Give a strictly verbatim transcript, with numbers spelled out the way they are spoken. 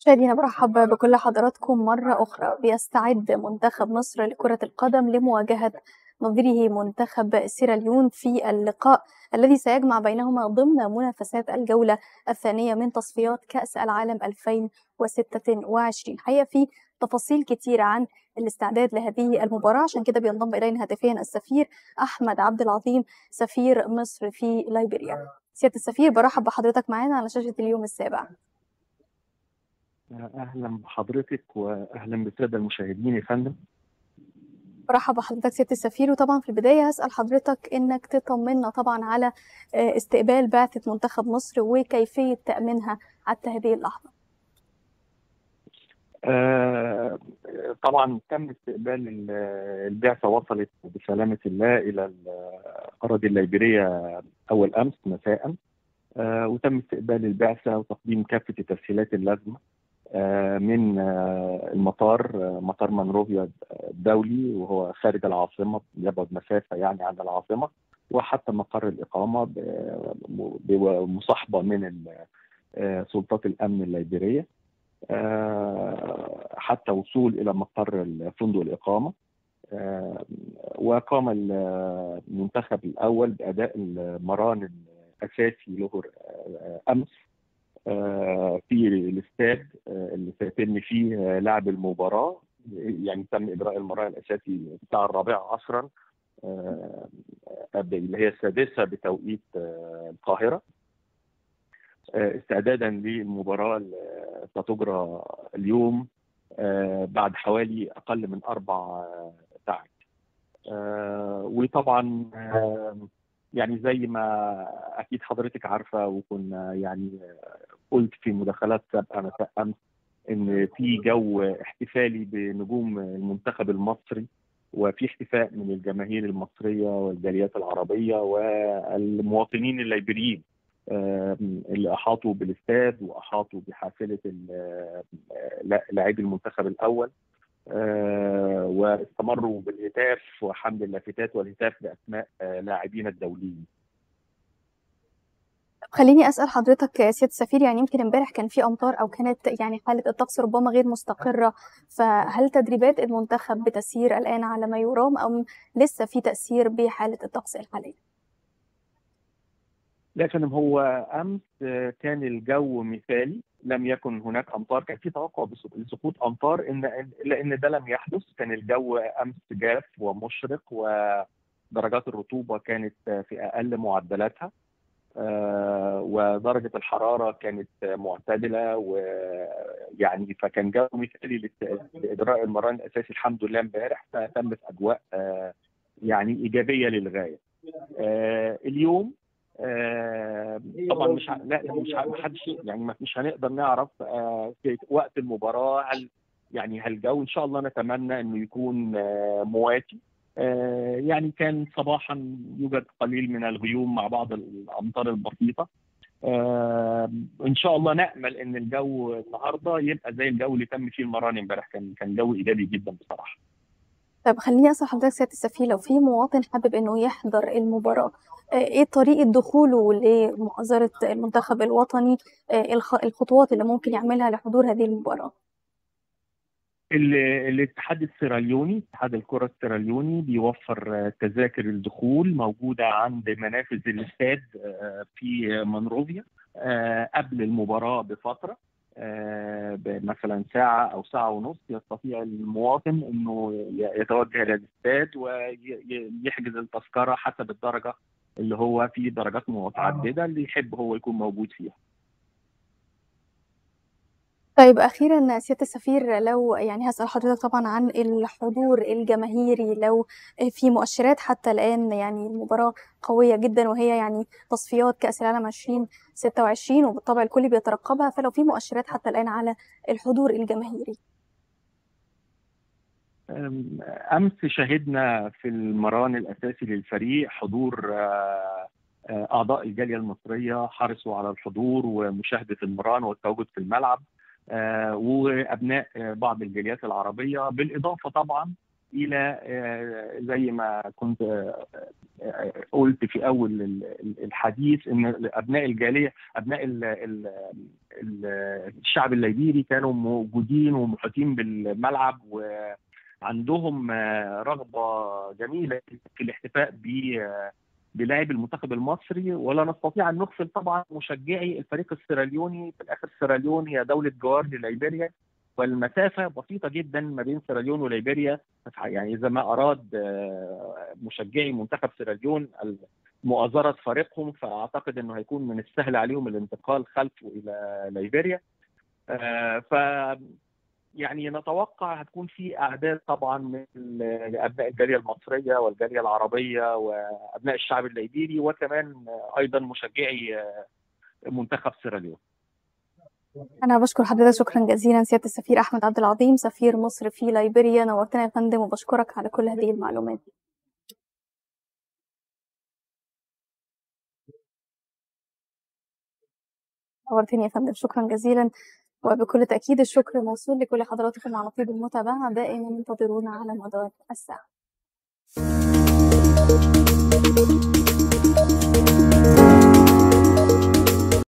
مشاهدينا برحب بكل حضراتكم مرة أخرى. بيستعد منتخب مصر لكرة القدم لمواجهة نظيره منتخب سيراليون في اللقاء الذي سيجمع بينهما ضمن منافسات الجولة الثانية من تصفيات كأس العالم ألفين وستة وعشرين. حقيقة في تفاصيل كتيرة عن الاستعداد لهذه المباراة، عشان كده بينضم إلينا هاتفيا السفير أحمد عبد العظيم سفير مصر في ليبيريا. سيادة السفير، برحب بحضرتك معانا على شاشة اليوم السابع. أهلا بحضرتك وأهلا بالسادة المشاهدين يا فندم. برحب بحضرتك سيادة السفير، وطبعا في البداية هسأل حضرتك إنك تطمنا طبعا على استقبال بعثة منتخب مصر وكيفية تأمينها حتى هذه اللحظة. آه طبعا تم استقبال البعثة، وصلت بسلامة الله إلى الأراضي الليبيرية أول أمس مساء، آه وتم استقبال البعثة وتقديم كافة التسهيلات اللازمة آه من آه المطار، آه مطار منروفيا الدولي، وهو خارج العاصمة يبعد مسافة يعني عن العاصمة، وحتى مقر الإقامة بمصاحبة من سلطات الأمن الليبيرية حتى وصول إلى مقر فندق الإقامة. وقام المنتخب الأول بأداء المران الأساسي له أمس في الاستاد اللي سيتم فيه لعب المباراة. يعني تم إجراء المران الأساسي الساعة الرابعة عصرا، اللي هي السادسة بتوقيت القاهرة، استعدادا للمباراة اللي ستجرى اليوم بعد حوالي أقل من أربع ساعات. وطبعا يعني زي ما أكيد حضرتك عارفة، وكنا يعني قلت في مداخلات سابقة مساء أمس إن في جو احتفالي بنجوم المنتخب المصري، وفي احتفاء من الجماهير المصرية والجاليات العربية والمواطنين الليبيريين اللي احاطوا بالاستاد واحاطوا بحافله لاعبي المنتخب الاول، واستمروا بالهتاف وحمل اللافتات والهتاف باسماء لاعبين الدوليين. خليني اسال حضرتك يا سياده السفير، يعني يمكن امبارح كان في امطار او كانت يعني حاله الطقس ربما غير مستقره، فهل تدريبات المنتخب بتسير الان على ما يرام ام لسه في تاثير بحاله الطقس الحاليه؟ لكن هو امس كان الجو مثالي، لم يكن هناك امطار. كان في توقع بسقوط امطار ان لان ده لم يحدث. كان الجو امس جاف ومشرق، ودرجات الرطوبه كانت في اقل معدلاتها، ودرجه الحراره كانت معتدله، ويعني فكان جو مثالي لاجراء المران الاساسي الحمد لله امبارح. فتمت اجواء يعني ايجابيه للغايه. اليوم آه طبعا مش ع... لا مش ع... محدش يعني مش هنقدر نعرف آه في وقت المباراه هل يعني هالجو ان شاء الله نتمنى انه يكون آه مواتي. آه يعني كان صباحا يوجد قليل من الغيوم مع بعض الامطار البسيطه. آه ان شاء الله نامل ان الجو النهارده يبقى زي الجو اللي تم فيه المران امبارح. كان كان جو ايجابي جدا بصراحه. طب خليني اسال حضرتك سياده السفير، لو في مواطن حابب انه يحضر المباراه، ايه طريقه دخوله لمؤازره المنتخب الوطني؟ الخطوات اللي ممكن يعملها لحضور هذه المباراه؟ الاتحاد السيراليوني، اتحاد الكره السيراليوني بيوفر تذاكر الدخول موجوده عند منافذ الاستاد في منروفيا قبل المباراه بفتره، مثلا ساعه او ساعه ونص. يستطيع المواطن انه يتوجه الى الاستاد ويحجز التذكره حسب الدرجه اللي هو في درجات متعدده اللي يحب هو يكون موجود فيها. طيب أخيرا سيادة السفير، لو يعني هسأل حضرتك طبعا عن الحضور الجماهيري، لو في مؤشرات حتى الآن، يعني المباراة قوية جدا وهي يعني تصفيات كأس العالم ألفين وستة وعشرين وبالطبع الكل بيترقبها، فلو في مؤشرات حتى الآن على الحضور الجماهيري. أمس شهدنا في المران الأساسي للفريق حضور أعضاء الجالية المصرية، حرصوا على الحضور ومشاهدة المران والتواجد في الملعب، وأبناء بعض الجاليات العربية، بالإضافة طبعا الى زي ما كنت قلت في اول الحديث ان ابناء الجاليه ابناء ال ال ال الشعب الليبيري كانوا موجودين ومحيطين بالملعب وعندهم رغبه جميله في الاحتفاء ب بلاعب المنتخب المصري، ولا نستطيع ان نغفل طبعا مشجعي الفريق السيراليوني. في الاخر سيراليون هي دوله جوار لليبيريا، والمسافه بسيطه جدا ما بين سيراليون وليبيريا. يعني اذا ما اراد مشجعي منتخب سيراليون مؤازره فريقهم، فاعتقد انه هيكون من السهل عليهم الانتقال خلفه الى ليبيريا. ف يعني نتوقع هتكون في اعداد طبعا من ابناء الجاليه المصريه والجاليه العربيه وابناء الشعب الليبيري، وكمان ايضا مشجعي منتخب سيراليون. أنا بشكر حضرتك شكرا جزيلا سيادة السفير أحمد عبد العظيم سفير مصر في ليبيريا، نورتنا يا فندم وبشكرك على كل هذه المعلومات. نورتني يا فندم شكرا جزيلا، وبكل تأكيد الشكر موصول لكل حضراتكم على طيب المتابعة. دائما انتظرونا على مدار الساعة.